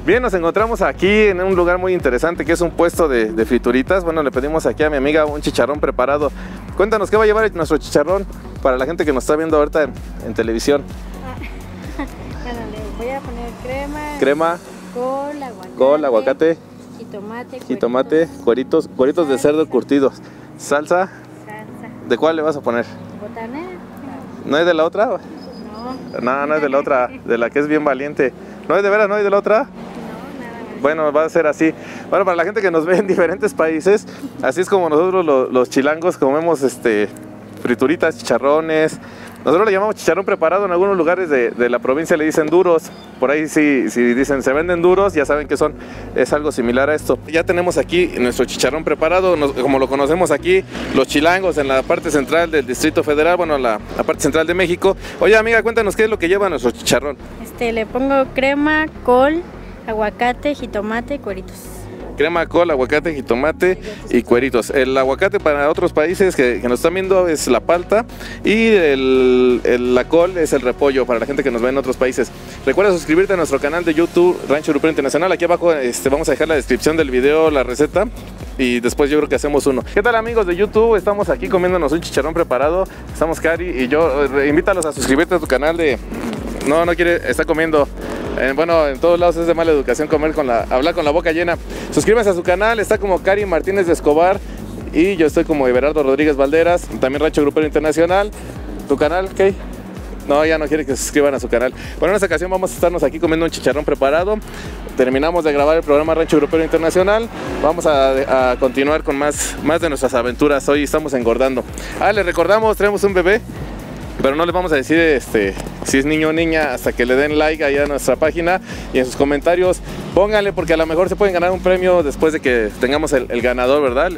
Bien, nos encontramos aquí en un lugar muy interesante que es un puesto de frituritas. Bueno, le pedimos aquí a mi amiga un chicharrón preparado. Cuéntanos qué va a llevar nuestro chicharrón para la gente que nos está viendo ahorita en televisión. Bueno, le voy a poner Crema, col, aguacate, jitomate, cueritos de cerdo curtidos, salsa. ¿De cuál le vas a poner? botanera. ¿No es de la otra? No. No es de la otra, de la que es bien valiente. ¿No es de veras, no es de la otra? No, nada más. Bueno, va a ser así. Bueno, para la gente que nos ve en diferentes países, así es como nosotros los chilangos comemos frituritas, chicharrones. Nosotros le llamamos chicharrón preparado, en algunos lugares de la provincia le dicen duros. Por ahí si dicen se venden duros, ya saben que es algo similar a esto. Ya tenemos aquí nuestro chicharrón preparado, como lo conocemos aquí, los chilangos en la parte central del Distrito Federal, bueno, la parte central de México. Oye, amiga, cuéntanos qué es lo que lleva nuestro chicharrón. Le pongo crema, col, aguacate, jitomate y cueritos. Crema, col, aguacate, jitomate y cueritos. El aguacate para otros países que nos están viendo es la palta y la col es el repollo para la gente que nos ve en otros países. Recuerda suscribirte a nuestro canal de YouTube Rancho Grupero Internacional. Aquí abajo vamos a dejar la descripción del video, la receta y después yo creo que hacemos uno. ¿Qué tal, amigos de YouTube? Estamos aquí comiéndonos un chicharrón preparado. Estamos Cari y yo. Invítalos a suscribirte a tu canal de... No quiere, está comiendo. Bueno, en todos lados es de mala educación hablar con la boca llena. Suscríbanse a su canal, está como Cari Martínez de Escobar y yo estoy como Everardo Rodríguez Valderas, también Rancho Grupero Internacional. ¿Tu canal, Kay? No, ya no quiere que se suscriban a su canal. Bueno, en esta ocasión vamos a estarnos aquí comiendo un chicharrón preparado. Terminamos de grabar el programa Rancho Grupero Internacional. Vamos a continuar con más de nuestras aventuras. Hoy estamos engordando. Les recordamos, tenemos un bebé. Pero no les vamos a decir si es niño o niña hasta que le den like ahí a nuestra página y en sus comentarios pónganle, porque a lo mejor se pueden ganar un premio después de que tengamos el ganador, ¿verdad?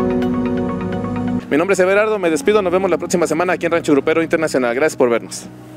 Mi nombre es Everardo, me despido, nos vemos la próxima semana aquí en Rancho Grupero Internacional. Gracias por vernos.